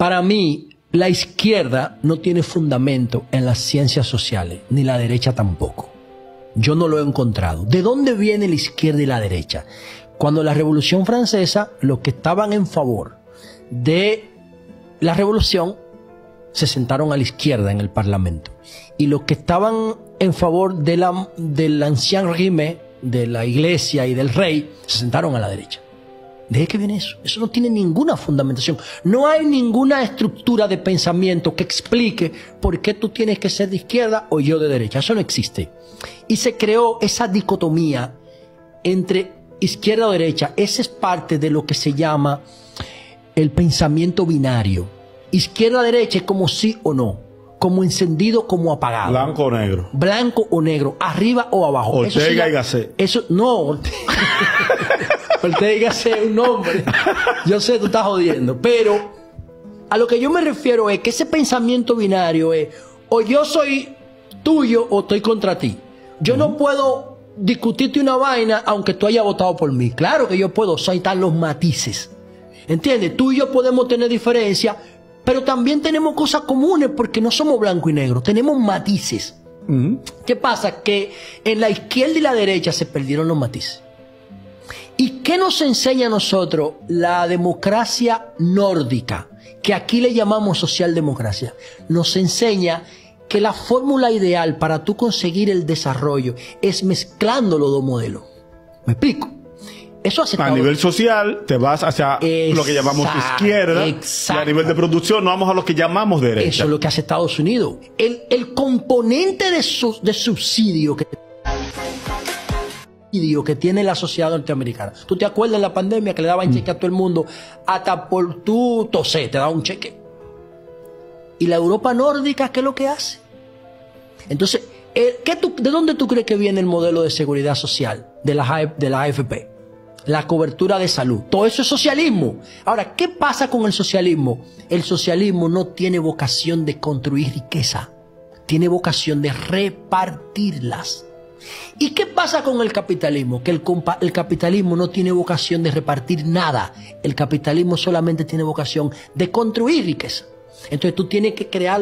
Para mí, la izquierda no tiene fundamento en las ciencias sociales, ni la derecha tampoco. Yo no lo he encontrado. ¿De dónde viene la izquierda y la derecha? Cuando la Revolución Francesa, los que estaban en favor de la revolución se sentaron a la izquierda en el Parlamento. Y los que estaban en favor del ancien régimen, de la iglesia y del rey, se sentaron a la derecha. ¿De qué viene eso? Eso no tiene ninguna fundamentación. No hay ninguna estructura de pensamiento que explique por qué tú tienes que ser de izquierda o yo de derecha. Eso no existe. Y se creó esa dicotomía entre izquierda o derecha. Esa es parte de lo que se llama el pensamiento binario. Izquierda-derecha es como sí o no, como encendido, como apagado. Blanco o negro. Blanco o negro, arriba o abajo. Ortega y Gasset. Eso, no, Ortega y Gasset es un nombre. Yo sé, tú estás jodiendo. Pero a lo que yo me refiero es que ese pensamiento binario es o yo soy tuyo o estoy contra ti. Yo no puedo discutirte una vaina aunque tú hayas votado por mí. Claro que yo puedo, o sea, ahí están los matices. ¿Entiendes? Tú y yo podemos tener diferencias, pero también tenemos cosas comunes porque no somos blanco y negro, tenemos matices. ¿Qué pasa? Que en la izquierda y la derecha se perdieron los matices. ¿Y qué nos enseña a nosotros la democracia nórdica, que aquí le llamamos socialdemocracia? Nos enseña que la fórmula ideal para tú conseguir el desarrollo es mezclando los dos modelos. ¿Me explico? Eso hace a nivel social te vas hacia lo que llamamos izquierda, y a nivel de producción no vamos a lo que llamamos derecha. Eso es lo que hace Estados Unidos. El componente de subsidio que tiene la sociedad norteamericana. ¿Tú te acuerdas en la pandemia que le daban cheque a todo el mundo? Hasta por tu toser te daban un cheque. ¿Y la Europa nórdica qué es lo que hace? Entonces, ¿de dónde tú crees que viene el modelo de seguridad social de la AFP? La cobertura de salud. Todo eso es socialismo. Ahora, ¿qué pasa con el socialismo? El socialismo no tiene vocación de construir riqueza. Tiene vocación de repartirlas. ¿Y qué pasa con el capitalismo? Que el capitalismo no tiene vocación de repartir nada. El capitalismo solamente tiene vocación de construir riqueza. Entonces tú tienes que crear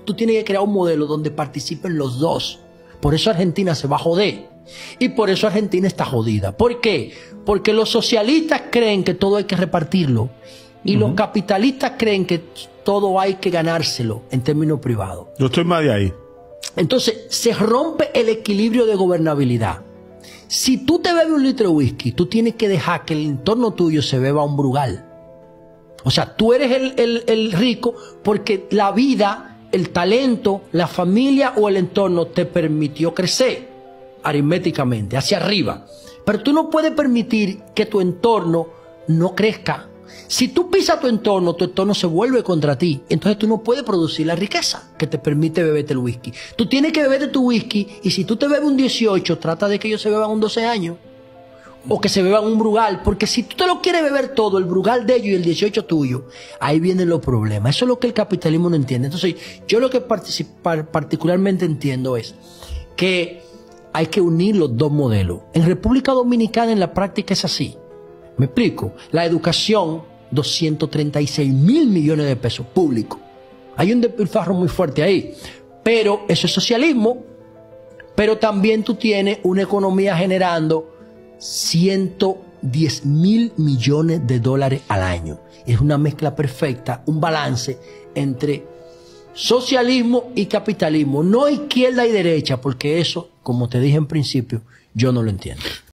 un modelo donde participen los dos. Por eso Argentina se va a joder. Y por eso Argentina está jodida. ¿Por qué? Porque los socialistas creen que todo hay que repartirlo. Y los capitalistas creen que todo hay que ganárselo en términos privados. Yo estoy más de ahí. Entonces se rompe el equilibrio de gobernabilidad. Si tú te bebes un litro de whisky, tú tienes que dejar que el entorno tuyo se beba un Brugal. O sea, tú eres el rico porque la vida, el talento, la familia o el entorno te permitió crecer aritméticamente, hacia arriba. Pero tú no puedes permitir que tu entorno no crezca. Si tú pisas tu entorno se vuelve contra ti. Entonces tú no puedes producir la riqueza que te permite beberte el whisky. Tú tienes que beberte tu whisky y si tú te bebes un 18, trata de que ellos se beban un 12 años. O que se beban un Brugal. Porque si tú te lo quieres beber todo, el Brugal de ellos y el 18 tuyo, ahí vienen los problemas. Eso es lo que el capitalismo no entiende. Entonces yo lo que particularmente entiendo es que hay que unir los dos modelos. En República Dominicana en la práctica es así. ¿Me explico? La educación, 236.000 millones de pesos públicos. Hay un despilfarro muy fuerte ahí. Pero eso es socialismo. Pero también tú tienes una economía generando 110.000 millones de dólares al año. Es una mezcla perfecta, un balance entre socialismo y capitalismo. No izquierda y derecha, porque eso, como te dije en principio, yo no lo entiendo.